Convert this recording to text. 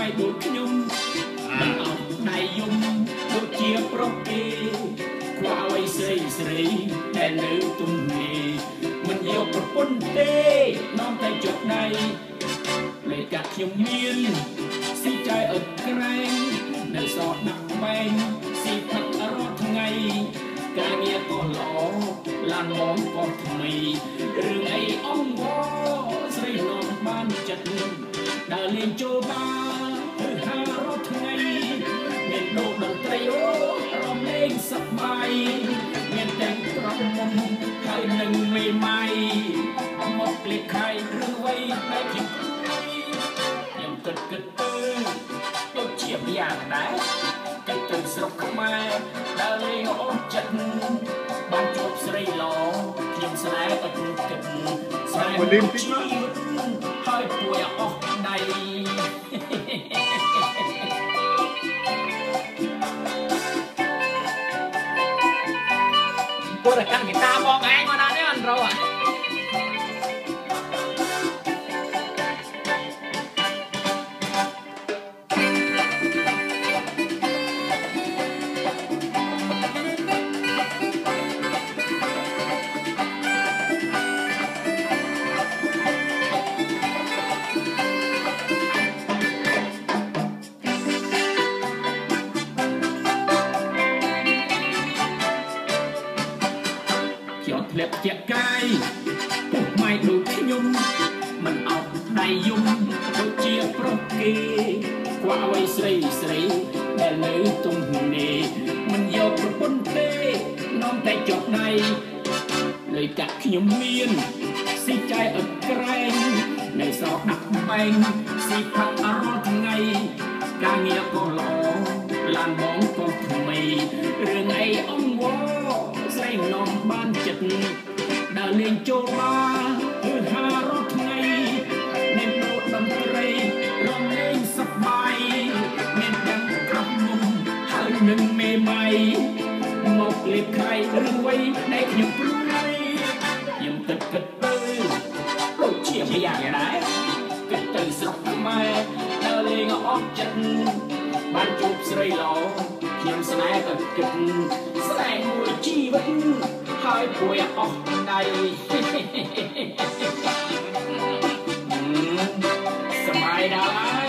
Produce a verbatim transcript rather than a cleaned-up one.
ដូចខ្ញុំមិនអត់ដៃយំដូចជាប្រុសគេខ្វះអ្វីស្រីស្រីដែលនៅទំនេរមិនយកប្រពន្ធទេនាំតែចុកដៃលេកាខ្ញុំមានស៊ីចៃអត់ក្រែងនៅសតដាក់បែងស៊ីផឹករាល់ថ្ងៃការងារក៏ល្អឡានមកក៏ថ្មីរឿងអីអងវស្រីនាំបានចិត្តដើរលេងចូលបារទៅហារាល់ថ្ងៃមានដូរតន្ត្រីអូរំលេងសប្បាយមានតែក្រំមុំហើយនឹងមេម៉ៃមកលេខខៃរឿងអ្វីដែលជាខ្ញុំគិតគិតទៅដូចជាយ៉ាងដែរគិតទៅស្រុកខ្មែរដើរលេងអូនចិត្តបានជួបស្រីល្អខ្ញុំស្នេហ៍អត់គិតស្នេហ៍មួយជីវិតហើយពួយអស់ដៃពួកតែកាន់ហ្គីតាបងឯងមកដល់នេះអត់រោអាធ្លាក់ជាកាយពុកម៉ែដូចខ្ញុំមិនអត់ដៃយំដូចជាប្រុសគេខ្វះអ្វីស្រីស្រីដែលនៅទំនេរមិនយកប្រពន្ធទេនាំតែចុកដៃលើកាក់ខ្ញុំមានស៊ីចៃអត់ក្រែងនៅសោកដាក់បែងស៊ីផឹករាល់ថ្ងៃការងារក៏ល្អឡានបងក៏ថ្មីរឿងអីអងវស្រីនាំបានចិត្តដើរលេងចូលបារគឺហារាល់ថ្ងៃមានដូរតន្ត្រីរំលេងសប្បាយមានទាំងក្រំមុំហើយនឹងមេម៉ៃមកលេខខៃរឿងអ្វីដែលខ្ញុំព្រួយខ្ញុំគិតគិតទៅដូចជាយ៉ាងដែរគិតទៅស្រុកខ្មែរដើរលេងអស់ចិត្តបានជួបស្រីល្អខ្ញុំស្នេហ៍ក៏គិតស្នេហ៍មួយជីវិតហើយពួយអស់ដៃសบายដែរ